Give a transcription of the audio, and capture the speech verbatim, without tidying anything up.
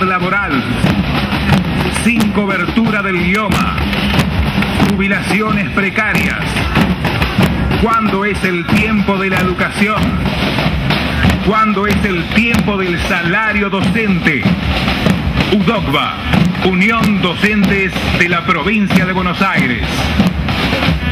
precariedad laboral, sin cobertura del idioma, jubilaciones precarias. ¿Cuándo es el tiempo de la educación? ¿Cuándo es el tiempo del salario docente? UDOCBA, Unión Docentes de la Provincia de Buenos Aires.